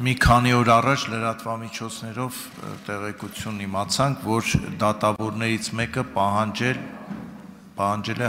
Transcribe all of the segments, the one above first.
Մի քանի օր առաջ լրատվամիջոցներով տեղեկություն իմացանք, որ դատավորներից մեկը պահանջել է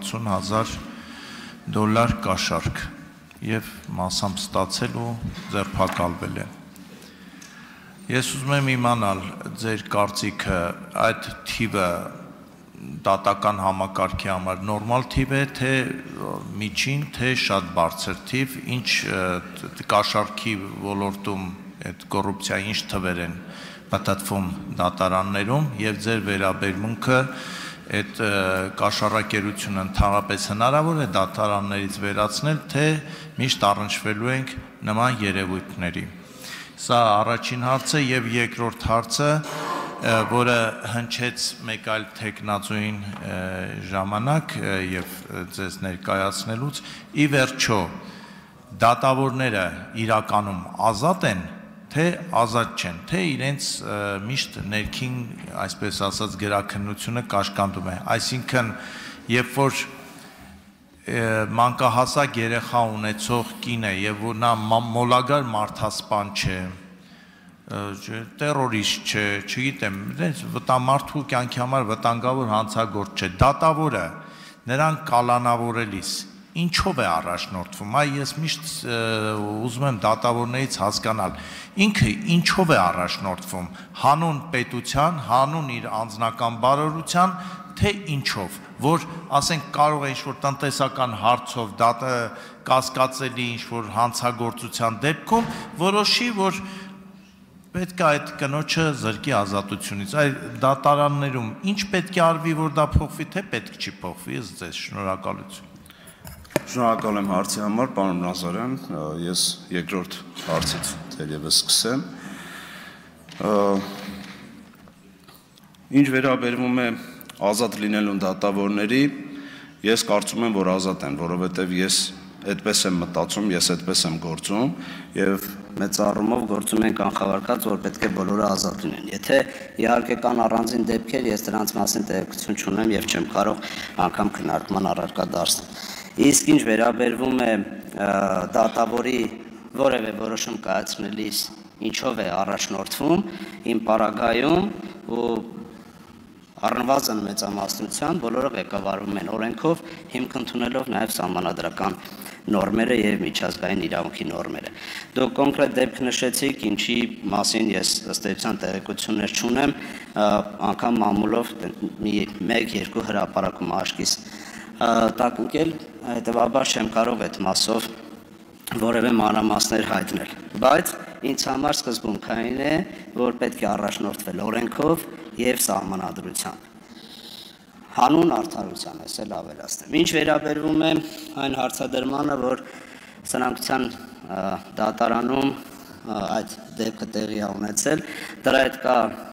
$150,000 կաշառք եւ մասամբ ստացել ու ձերբակալվել է։ Ես ուզում եմ իմանալ ձեր կարծիքը, այդ թիվը դատական համակարգի համար նորմալ թիվ է, թե միջին, թե շատ բարձր թիվ, ինչ կաշառքի ոլորտում այդ կոռուպցիայի ինչ թվեր են մտածվում դատարաններում եւ ձեր վերաբերմունքը այդ կաշառակերությունը ընդհանրապես հնարավոր է դատարաններից վերացնել, թե միշտ առնչվելու ենք նման երևույթների։ Սա առաջին հարցը եւ երկրորդ հարցը, որը հնչեց մեկ այլ տեխնացուին ժամանակ եւ ձեզ ներկայացնելուց, ի վերջո դատավորները իրականում ազատ են, թե ազատ չեն, թե իրենց միշտ ներքին, այսպես ասած, գրաքննությունը կաշկանդում է, այսինքն երբ որ մանկահասակ երեխա ունեցող կին է եւ որ նա մոլագար մարդասպան չէ, տերորիստ չէ, չգիտեմ, մարդու կյանքի համար վտանգավոր հանցագործ չէ, դատավորը նրան կալանավորելիս ինչով է առաջնորդվում, ես միշտ ուզում եմ դատավորներից հասկանալ, ինքը ինչով է առաջնորդվում, հանուն պետության, հանուն իր անձնական բարօրության, թե ինչով, որ ասենք կարող է ինչ-որ տնտեսական հարցով կասկածելի ինչ-որ հանցագործության դեպքում որոշի, որ պետք է այդ կնոջը զրկի ազատությունից, այլ դատարաններում ինչ պետք է արվի, որ դա փոխվի, թե պետք չի փոխվի, ես ձեզ շնորհակալություն։ Շնորհակալ եմ հարցի համար, պարոն Նազարյան, ես երկրորդ հարցից թերևս սկսեմ։ Ինչ վերաբերվում է ազատ լինելուն դատավորների, ես կարծում եմ, որ ազատ են, որովհետև ես այդպես եմ մտածում, ես այդպես եմ գործում եւ մեծ առումով գործում ենք անխավարկած, որ պետք է բոլորը ազատ լինեն։ Եթե իհարկե կան առանձին դեպքեր, ես դրանց մասին տեղեկություն չունեմ եւ չեմ կարող անգամ քննարկման առարկա դարձնել։ Իսկ ինչ վերաբերվում է դատավորի որևէ որոշում կայացնելիս ինչով է առաջնորդվում, իմ պարագայում ու առնվազն մեծամասնության բոլորը ղեկավարվում են օրենքով, հիմք ընդունելով նաև սահմանադրական նորմերը եւ միջազգային իրավունքի նորմերը։ Դուք կոնկրետ դեպք նշեցիք, ինչի մասին ես ըստ էության տեղեկություններ չունեմ, անգամ մամուլով 1-2 հրապարակում աշկիս տակ ընկել, հետեւաբար չեմ կարող այդ մասով որևէ մանրամասներ հայտնել։ Բայց ինձ համար սկզբունքային է, որ պետք է առաջնորդվել օրենքով եւ սահմանադրությամբ։ Հանուն արդարության ես էլ ավելացնեմ։ Ինչ վերաբերվում է այն հարցադրմանը, որ սնանկության դատարանում այդ դեպքը տեղի է ունեցել, դրա հետ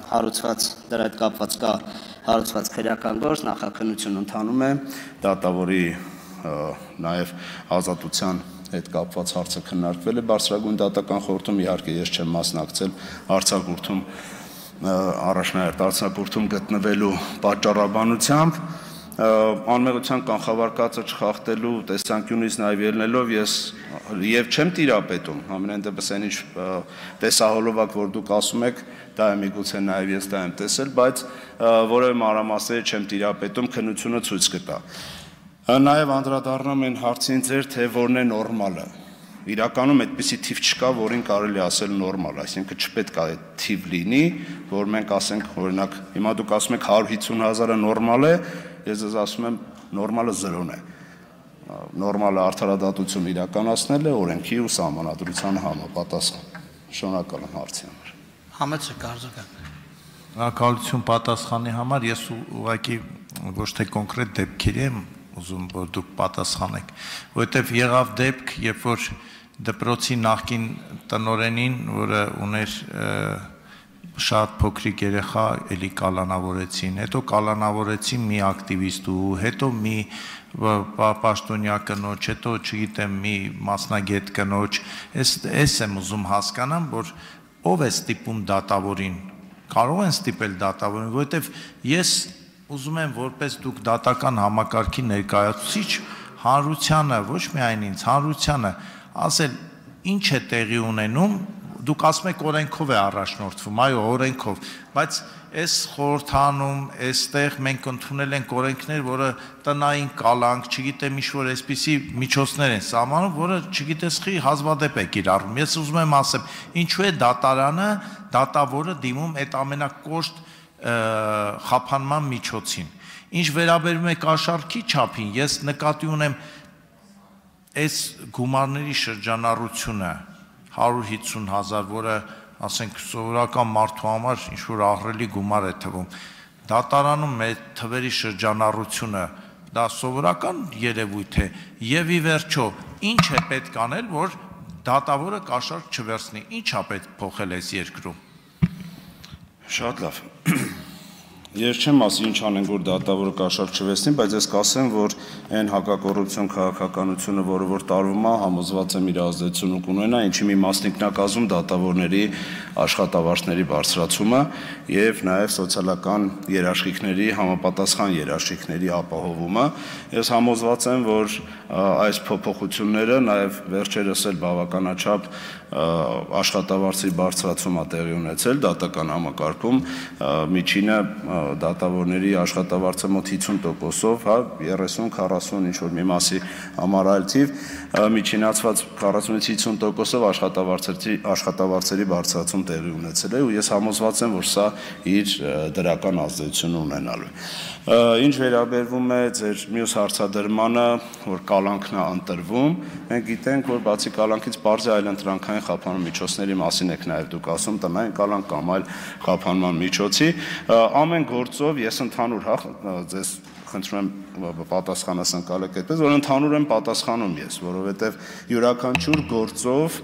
կապված կա հարուցված քրեական գործ, նախաքննություն ընթանում է, դատավորի նաև ազատության հետ կապված հարցը քննարկվել է բարձրագույն դատական խորհրդում, իհարկե ես չեմ մասնակցել արձակուրդում առաջնահերթ արձակուրդում գտնվելու պատճառաբանությամբ, անմեղության կանխավարկածը չխախտելու տեսանկյունից նաև ելնելով ես եւ չեմ տիրապետում, ամենայն դեպս այն ինչ տեսահոլովակ, որ դուք ասում եք, դա է միգուցե նաև ես դա եմ տեսել, բայց որևէ մանրամասների չեմ տիրապետում, քննությունը ցույց կտա։ Նաև անդրադառնամ այն հարցին ձեր, թե որն է նորմալը։ Իրականում այդպիսի թիվ չկա, որին կարելի ասել նորմալ, այսինքն չպետք է այդ թիվ լինի, որ մենք ասենք, օրինակ, հիմա դուք ասում եք 150,000-ը նորմալ է, ես ձեզ ասում եմ նորմալը 0-ն է։ Նորմալը արդարադատություն իրականացնել է օրենքի ու սահմանադրության համապատասխան։ Շնորհակալ եմ հարցի համար։ Համեցը կարծական։ Շնորհակալություն պատասխանի համար, ես ուղղակի ոչ թե կոնկրետ դեպքերի եմ ուզում, որ դուք պատասխանեք, որովհետև եղավ դեպք, երբ որ դպրոցի նախկին տնօրենին, որը ուներ շատ փոքրիկ երեխա, էլի կալանավորեցին, հետո կալանավորեցին մի ակտիվիստ ու հետո մի պաշտոնյա կնոջ, հետո չգիտեմ մի մասնագետ կնոջ, ես եմ ուզում հասկանամ, որ ով է ստիպում դատավորին, կարող են ստիպել դատավորին, որովհետև ես ուզում եմ որպես դուք դատական համակարգի ներկայացուցիչ հանրությանը, ոչ միայն ինձ, հանրությանը ասել ինչ է տեղի ունենում, դուք ասում եք օրենքով է առաջնորդվում, այո, օրենքով, բայց այս խորհրդանում, այստեղ մենք ընդունել ենք օրենքներ, որը տնային կալանք, չգիտեմ ինչ-որ այսպիսի միջոցներ են սահմանում, որը չգիտես խի հազվադեպ է կիրառվում։ Ես ուզում եմ ասեմ, ինչու է դատարանը, դատավորը դիմում այդ ամենակոշտ խափանման միջոցին։ Ինչ վերաբերում է կաշառքի չափին, ես նկատի ունեմ այս գումարների շրջանառությունը 150,000, որը, ասենք, սովորական մարդու համար ինչ-որ ահռելի գումար է թվում, դատարանում մեր թվերի շրջանառությունը, դա սովորական երևույթ է, եւ ի վերջո, ինչ է պետք անել, որ դատավորը կաշառք չվերցնի, ինչ է պետք փոխել այս երկրում։ Շատ լավ։ Ես չեմ ասի ինչ անենք, որ դատավորը կաշառք չվերցնի, բայց ես կասեմ, որ այն հակակոռուպցիոն քաղաքականությունը, որը որ տարվում է, համոզված եմ իր ազդեցությունը կունենա, ինչի մի մասնիկնակազմ դատավորների աշխատավարձների բարձրացումը եւ նաեւ սոցիալական երաշխիքների, համապատասխան երաշխիքների ապահովումը։ Ես համոզված եմ, որ այս փոփոխությունները նաեւ վերջերս էլ բավականաչափ աշխատավարձի բարձրացում է տեղի ունեցել դատական համակարգում, միջինը դատավորների աշխատավարձը մոտ 50%-ով, հա, 30-40 ինչ-որ մի մասի համար այլ թիվ, միջինացված 40-ից 50%-ով աշխատավարձերի բարձրացում տեղի ունեցել է, ու ես համոզված եմ, որ սա իր դրական ազդեցություն ունենալու է։ Ինչ վերաբերվում է ձեր մյուս հարցադրմանը, որ կալանքն է ընտրվում, մենք գիտենք, որ բացի կալանքից պարզ է այլընտրանքային խափանման միջոցների մասին եք նաև դուք ասում, տնային կալանք կամ այլ խափանման միջոցի, ամեն գործով ես ընդհանուր, ձեզ խնդրում եմ պատասխանս ընկալեք այդպես, որ ընդհանուր եմ պատասխանում ես, որովհետև յուրաքանչյուր գործով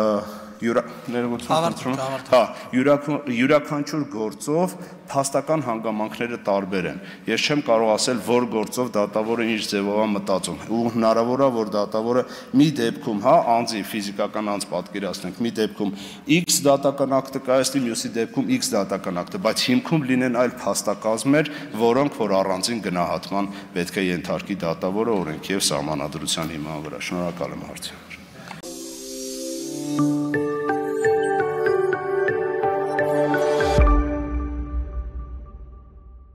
յուրաքանչյուր գործով փաստական հանգամանքները տարբեր են։ Ես չեմ կարող ասել, որ գործով դատավորը ինչ ձևով է մտածում։ Ու հնարավոր է, որ դատավորը մի դեպքում, անձի ֆիզիկական անձ պատկերացնենք, մի դեպքում X դատական ակտը կայացնի, մյուսի դեպքում X դատական ակտը, բայց հիմքում լինեն այլ փաստակազմեր, որոնք որ առանձին գնահատման պետք է ենթարկի դատավորը օրենքի եւ սահմանադրության հիման վրա։ Շնորհակալ եմ հարցի համար։